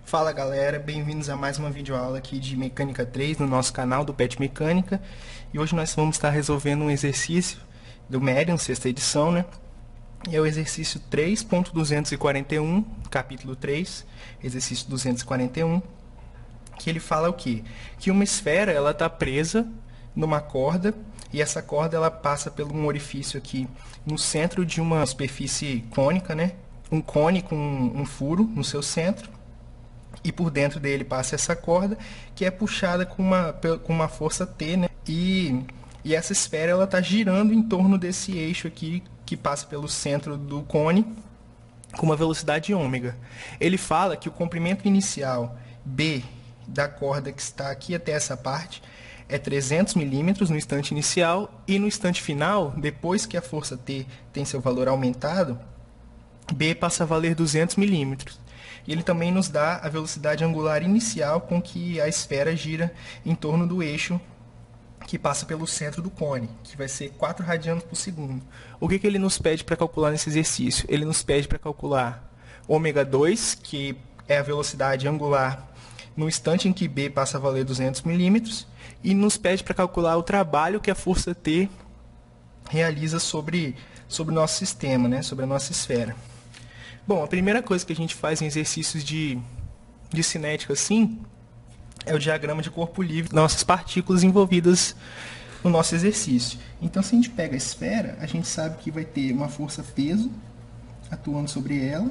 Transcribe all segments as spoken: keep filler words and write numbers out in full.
Fala galera, bem-vindos a mais uma videoaula aqui de Mecânica três no nosso canal do Pet Mecânica. E hoje nós vamos estar resolvendo um exercício do Medium, sexta edição, né? E é o exercício três ponto duzentos e quarenta e um, capítulo três, exercício duzentos e quarenta e um, que ele fala o quê? Que uma esfera, ela está presa numa corda, e essa corda ela passa por um orifício aqui no centro de uma superfície cônica, né? Um cone com um furo no seu centro. E por dentro dele passa essa corda que é puxada com uma, com uma força T, né? E, e essa esfera ela está girando em torno desse eixo aqui que passa pelo centro do cone com uma velocidade ômega. Ele fala que o comprimento inicial B da corda que está aqui até essa parte é trezentos milímetros no instante inicial e no instante final, depois que a força T tem seu valor aumentado, B passa a valer duzentos milímetros. E ele também nos dá a velocidade angular inicial com que a esfera gira em torno do eixo que passa pelo centro do cone, que vai ser quatro radianos por segundo. O que, que ele nos pede para calcular nesse exercício? Ele nos pede para calcular ômega dois, que é a velocidade angular no instante em que B passa a valer duzentos milímetros, e nos pede para calcular o trabalho que a força T realiza sobre, sobre o nosso sistema, né? Sobre a nossa esfera. Bom, a primeira coisa que a gente faz em exercícios de, de cinética assim é o diagrama de corpo livre, nossas partículas envolvidas no nosso exercício. Então, se a gente pega a esfera, a gente sabe que vai ter uma força-peso atuando sobre ela.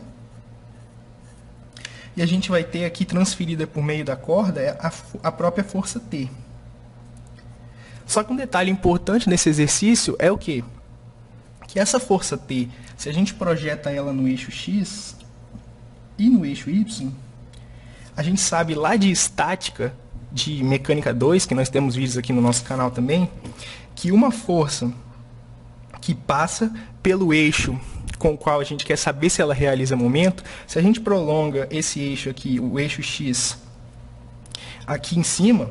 E a gente vai ter aqui transferida por meio da corda a, a própria força T. Só que um detalhe importante nesse exercício é o quê? Que essa força T, se a gente projeta ela no eixo X e no eixo Y, a gente sabe lá de estática, de mecânica dois, que nós temos vídeos aqui no nosso canal também, que uma força que passa pelo eixo com o qual a gente quer saber se ela realiza momento, se a gente prolonga esse eixo aqui, o eixo X, aqui em cima,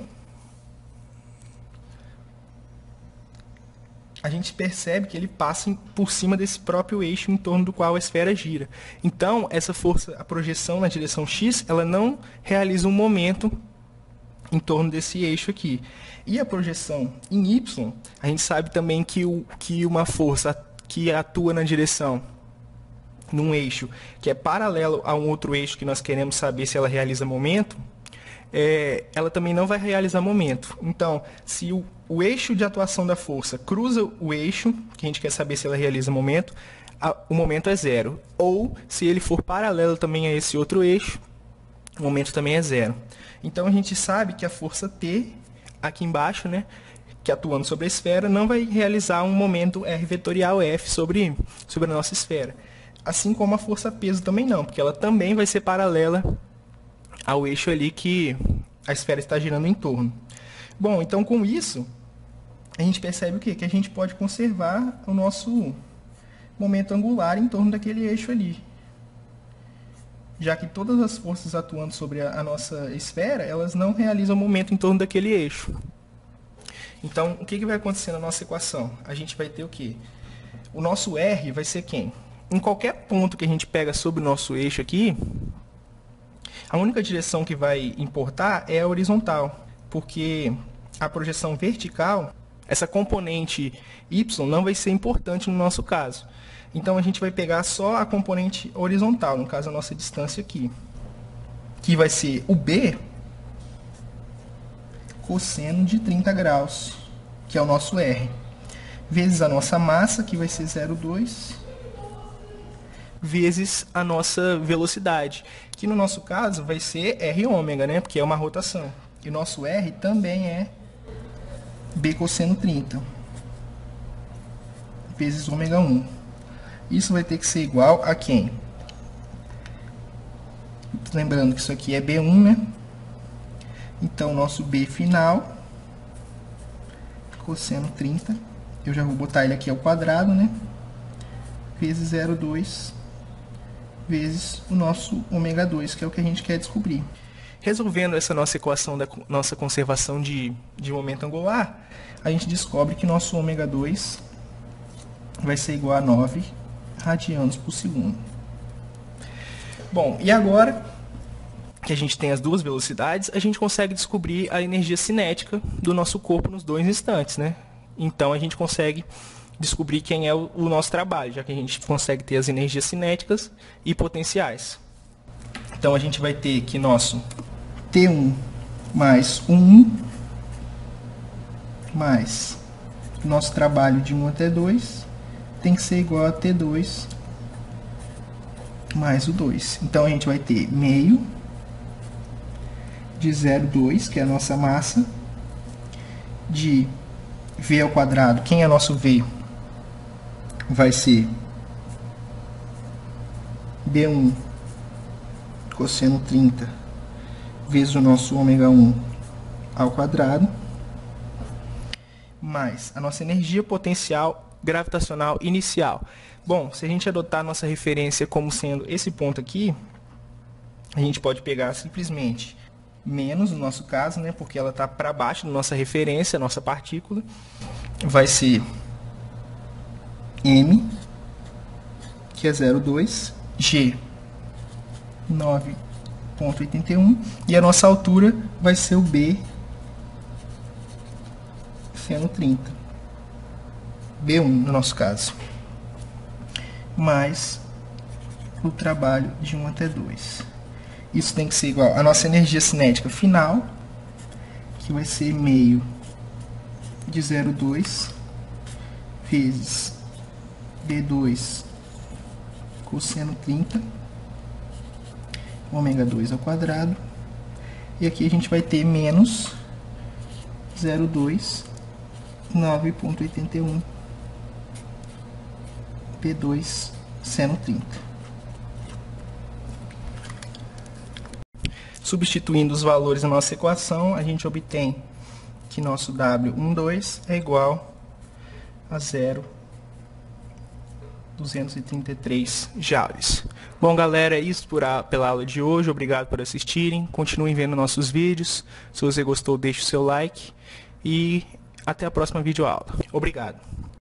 a gente percebe que ele passa por cima desse próprio eixo em torno do qual a esfera gira. Então, essa força, a projeção na direção X, ela não realiza um momento em torno desse eixo aqui. E a projeção em Y, a gente sabe também que, o, que uma força que atua na direção num eixo que é paralelo a um outro eixo que nós queremos saber se ela realiza momento, é, ela também não vai realizar momento. Então, se o, o eixo de atuação da força cruza o eixo, que a gente quer saber se ela realiza momento, a, o momento é zero. Ou, se ele for paralelo também a esse outro eixo, o momento também é zero. Então, a gente sabe que a força T, aqui embaixo, né, que atuando sobre a esfera, não vai realizar um momento R vetorial F sobre, sobre a nossa esfera. Assim como a força peso também não, porque ela também vai ser paralela ao eixo ali que a esfera está girando em torno. Bom, então com isso, a gente percebe o quê? Que a gente pode conservar o nosso momento angular em torno daquele eixo ali. Já que todas as forças atuando sobre a, a nossa esfera, elas não realizam momento em torno daquele eixo. Então, o que, que vai acontecer na nossa equação? A gente vai ter o quê? O nosso R vai ser quem? Em qualquer ponto que a gente pega sobre o nosso eixo aqui, a única direção que vai importar é a horizontal, porque a projeção vertical, essa componente Y não vai ser importante no nosso caso. Então, a gente vai pegar só a componente horizontal, no caso, a nossa distância aqui, que vai ser o B cosseno de trinta graus, que é o nosso R, vezes a nossa massa, que vai ser zero vírgula dois, vezes a nossa velocidade, que no nosso caso vai ser R ômega, né? Porque é uma rotação. E nosso R também é B cosseno trinta, vezes ômega um. Isso vai ter que ser igual a quem? Lembrando que isso aqui é B um, né? Então, nosso B final, cosseno trinta, eu já vou botar ele aqui ao quadrado, né? Vezes zero vírgula dois, vezes o nosso ômega dois, que é o que a gente quer descobrir. Resolvendo essa nossa equação da nossa conservação de, de momento angular, a gente descobre que nosso ômega dois vai ser igual a nove radianos por segundo. Bom, e agora que a gente tem as duas velocidades, a gente consegue descobrir a energia cinética do nosso corpo nos dois instantes, né? Então a gente consegue descobrir quem é o, o nosso trabalho, já que a gente consegue ter as energias cinéticas e potenciais. Então a gente vai ter que nosso T um mais um mais nosso trabalho de um até dois tem que ser igual a T dois mais o dois. Então a gente vai ter meio de zero vírgula dois, que é a nossa massa, de V ao quadrado. Quem é nosso V? Vai ser B um cosseno trinta vezes o nosso ômega um ao quadrado, mais a nossa energia potencial gravitacional inicial. Bom, se a gente adotar a nossa referência como sendo esse ponto aqui, a gente pode pegar simplesmente menos, no nosso caso, né, porque ela está para baixo da nossa referência, nossa partícula, vai ser M, que é zero vírgula dois, G, nove vírgula oitenta e um, e a nossa altura vai ser o B, seno trinta, B um no nosso caso, mais o trabalho de um até dois. Isso tem que ser igual à nossa energia cinética final, que vai ser meio de zero vírgula dois vezes B dois cosseno trinta, ômega dois ao quadrado, e aqui a gente vai ter menos zero vírgula dois, nove vírgula oitenta e um, P dois seno trinta. Substituindo os valores na nossa equação, a gente obtém que nosso W doze é igual a zero vírgula duzentos e trinta e três joules. Bom, galera, é isso por a, pela aula de hoje. Obrigado por assistirem. Continuem vendo nossos vídeos. Se você gostou, deixe o seu like. E até a próxima videoaula. Obrigado.